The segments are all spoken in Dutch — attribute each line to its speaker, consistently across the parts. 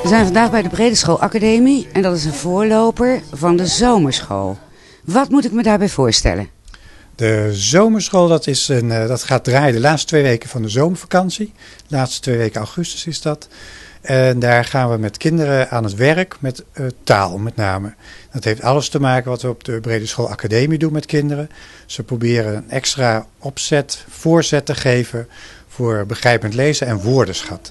Speaker 1: We zijn vandaag bij de Brede School Academie en dat is een voorloper van de zomerschool. Wat moet ik me daarbij voorstellen?
Speaker 2: De zomerschool dat gaat draaien de laatste 2 weken van de zomervakantie. De laatste 2 weken augustus is dat. En daar gaan we met kinderen aan het werk met taal met name. Dat heeft alles te maken wat we op de Brede School Academie doen met kinderen. Ze proberen een extra voorzet te geven voor begrijpend lezen en woordenschat.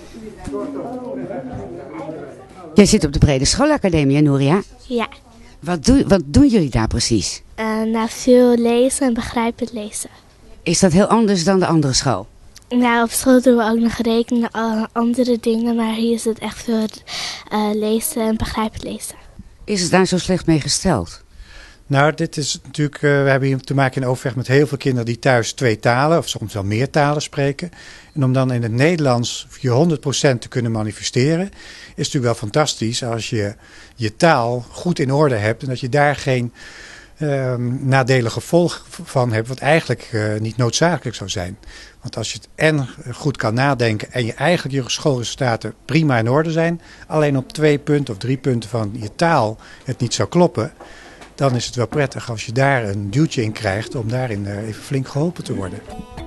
Speaker 1: Jij zit op de Brede School Academie, hè, Nouria?
Speaker 3: Ja.
Speaker 1: Wat doen jullie daar precies?
Speaker 3: Veel lezen en begrijpend lezen.
Speaker 1: Is dat heel anders dan de andere school?
Speaker 3: Nou, op school doen we ook nog rekenen en andere dingen, maar hier is het echt veel lezen en begrijpend lezen.
Speaker 1: Is het daar zo slecht mee gesteld?
Speaker 2: Nou, dit is natuurlijk, we hebben hier te maken in overweg met heel veel kinderen die thuis 2 talen of soms wel meer talen spreken. En om dan in het Nederlands je 100% te kunnen manifesteren, is natuurlijk wel fantastisch als je je taal goed in orde hebt en dat je daar geen nadelige gevolg van hebt, wat eigenlijk niet noodzakelijk zou zijn. Want als je het en goed kan nadenken en je eigenlijk je schoolresultaten prima in orde zijn, alleen op 2 punten of 3 punten van je taal het niet zou kloppen, dan is het wel prettig als je daar een duwtje in krijgt om daarin even flink geholpen te worden.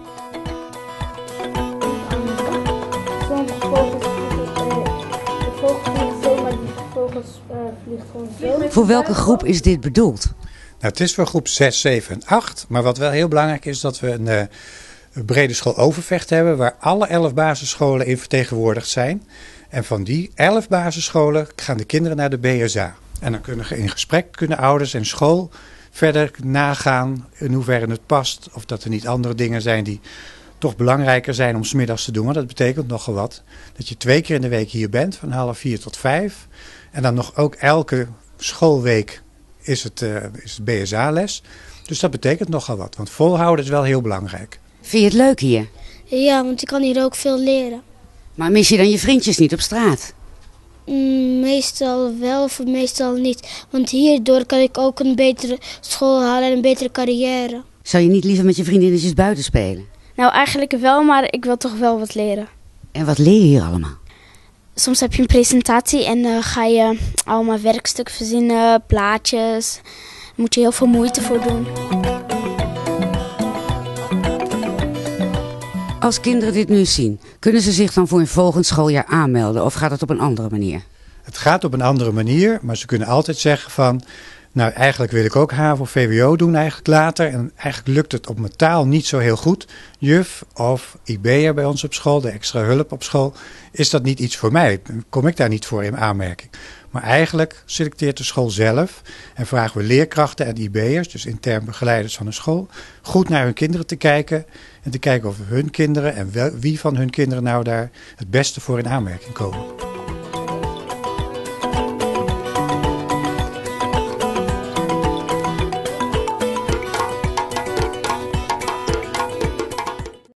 Speaker 1: Voor welke groep is dit bedoeld?
Speaker 2: Nou, het is voor groep 6, 7 en 8. Maar wat wel heel belangrijk is dat we een Brede School Overvecht hebben waar alle 11 basisscholen in vertegenwoordigd zijn. En van die 11 basisscholen gaan de kinderen naar de BSA. En dan kunnen ouders en school verder nagaan in hoeverre het past. Of dat er niet andere dingen zijn die toch belangrijker zijn om 's middags te doen. Want dat betekent nogal wat. Dat je 2 keer in de week hier bent, van 3:30 tot 5. En dan nog ook elke schoolweek is het BSA-les. Dus dat betekent nogal wat. Want volhouden is wel heel belangrijk.
Speaker 1: Vind je het leuk hier?
Speaker 3: Ja, want ik kan hier ook veel leren.
Speaker 1: Maar mis je dan je vriendjes niet op straat?
Speaker 3: Meestal wel of meestal niet. Want hierdoor kan ik ook een betere school halen en een betere carrière.
Speaker 1: Zou je niet liever met je vriendinnetjes buiten spelen?
Speaker 3: Nou, eigenlijk wel, maar ik wil toch wel wat leren.
Speaker 1: En wat leer je hier allemaal?
Speaker 3: Soms heb je een presentatie en ga je allemaal werkstukken verzinnen, plaatjes. Daar moet je heel veel moeite voor doen.
Speaker 1: Als kinderen dit nu zien, kunnen ze zich dan voor een volgend schooljaar aanmelden of gaat het op een andere manier?
Speaker 2: Het gaat op een andere manier, maar ze kunnen altijd zeggen van, nou eigenlijk wil ik ook HAVO, VWO doen eigenlijk later. En eigenlijk lukt het op mijn taal niet zo heel goed. Juf of IB'er bij ons op school, de extra hulp op school, is dat niet iets voor mij? Kom ik daar niet voor in aanmerking? Maar eigenlijk selecteert de school zelf en vragen we leerkrachten en IB'ers, dus intern begeleiders van de school, goed naar hun kinderen te kijken. En te kijken of hun kinderen en wie van hun kinderen nou daar het beste voor in aanmerking komen.